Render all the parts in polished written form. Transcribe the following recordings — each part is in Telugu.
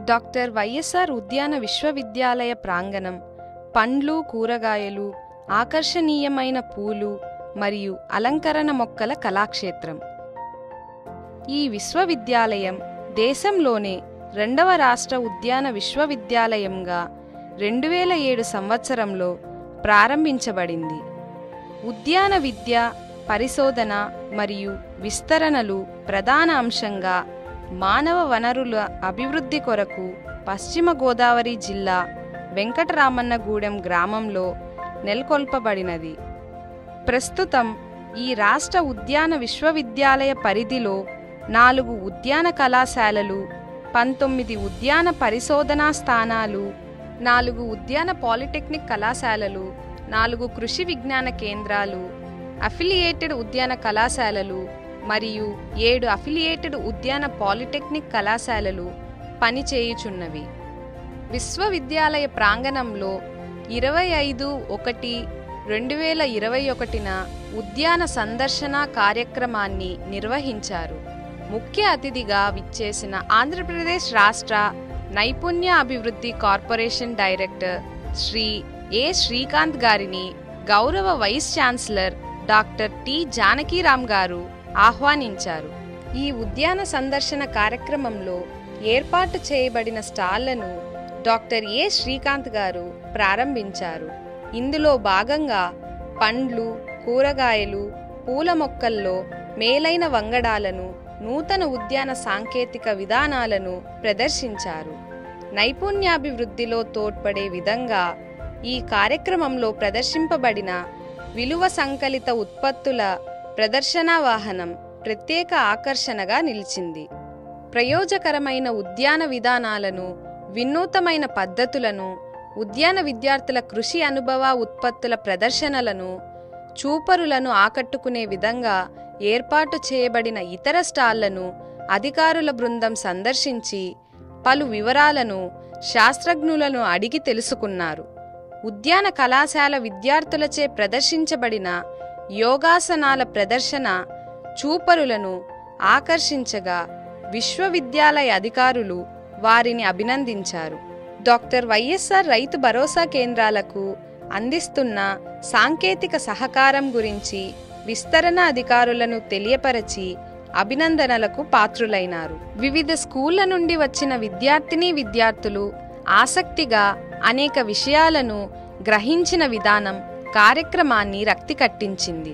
డాక్టర్ వైఎస్ఆర్ ఉద్యాన విశ్వవిద్యాలయ ప్రాంగణం పండ్లు, కూరగాయలు, ఆకర్షణీయమైన పూలు మరియు అలంకరణ మొక్కల కళాక్షేత్రం. ఈ విశ్వవిద్యాలయం దేశంలోనే 2వ రాష్ట్ర ఉద్యాన విశ్వవిద్యాలయంగా 2007 సంవత్సరంలో ప్రారంభించబడింది. ఉద్యాన విద్య, పరిశోధన మరియు విస్తరణలు ప్రధాన అంశంగా మానవ వనరుల అభివృద్ధి కొరకు పశ్చిమ గోదావరి జిల్లా వెంకటరామన్నగూడెం గ్రామంలో నెలకొల్పబడినది. ప్రస్తుతం ఈ రాష్ట్ర ఉద్యాన విశ్వవిద్యాలయ పరిధిలో 4 ఉద్యాన కళాశాలలు, 19 ఉద్యాన పరిశోధనా స్థానాలు, 4 ఉద్యాన పాలిటెక్నిక్ కళాశాలలు, 4 కృషి విజ్ఞాన కేంద్రాలు, అఫిలియేటెడ్ ఉద్యాన కళాశాలలు మరియు 7 అఫిలియేటెడ్ ఉద్యాన పాలిటెక్నిక్ కళాశాలలు పనిచేయుచున్నవి. విశ్వవిద్యాలయ ప్రాంగణంలో 25/1/2021న ఉద్యాన సందర్శన కార్యక్రమాన్ని నిర్వహించారు. ముఖ్య అతిథిగా విచ్చేసిన ఆంధ్రప్రదేశ్ రాష్ట్ర నైపుణ్య అభివృద్ధి corporation director Shri A Srikanth గారిని గౌరవ vice chancellor doctor T Janakiram గారు ఆహ్వానించారు. ఈ ఉద్యాన సందర్శన కార్యక్రమంలో ఏర్పాటు చేయబడిన స్టాళ్లను డాక్టర్ ఏ శ్రీకాంత్ గారు ప్రారంభించారు. ఇందులో భాగంగా పండ్లు, కూరగాయలు, పూల మొక్కల్లో మేలైన వంగడాలను, నూతన ఉద్యాన సాంకేతిక విధానాలను ప్రదర్శించారు. నైపుణ్యాభివృద్ధిలో తోడ్పడే విధంగా ఈ కార్యక్రమంలో ప్రదర్శింపబడిన విలువ సంకలిత ఉత్పత్తుల ప్రదర్శనా వాహనం ప్రత్యేక ఆకర్షణగా నిలిచింది. ప్రయోజకరమైన ఉద్యాన విధానాలను, వినూతమైన పద్ధతులను, ఉద్యాన విద్యార్థుల కృషి అనుభవ ఉత్పత్తుల ప్రదర్శనలను, చూపరులను ఆకట్టుకునే విధంగా ఏర్పాటు చేయబడిన ఇతర స్టాళ్లను అధికారుల బృందం సందర్శించి పలు వివరాలను శాస్త్రజ్ఞులను అడిగి తెలుసుకున్నారు. ఉద్యాన కళాశాల విద్యార్థులచే ప్రదర్శించబడిన యోగాసనాల ప్రదర్శన చూపరులను ఆకర్షించగా విశ్వవిద్యాలయ అధికారులు వారిని అభినందించారు. డాక్టర్ వైఎస్ఆర్ రైతు భరోసా కేంద్రాలకు అందిస్తున్న సాంకేతిక సహకారం గురించి విస్తరణ అధికారులను తెలియపరచి అభినందనలకు పాత్రులైనారు. వివిధ స్కూళ్ల నుండి వచ్చిన విద్యార్థులు ఆసక్తిగా అనేక విషయాలను గ్రహించిన విధానం కార్యక్రమాన్ని రక్తి కట్టించింది.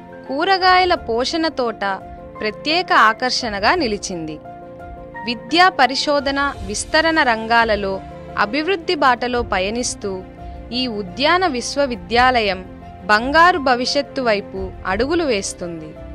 కూరగాయల పోషణ తోట ప్రత్యేక ఆకర్షణగా నిలిచింది. విద్యా, పరిశోధన, విస్తరణ రంగాలలో అభివృద్ధి బాటలో పయనిస్తూ ఈ ఉద్యాన విశ్వవిద్యాలయం బంగారు భవిష్యత్తు వైపు అడుగులు వేస్తుంది.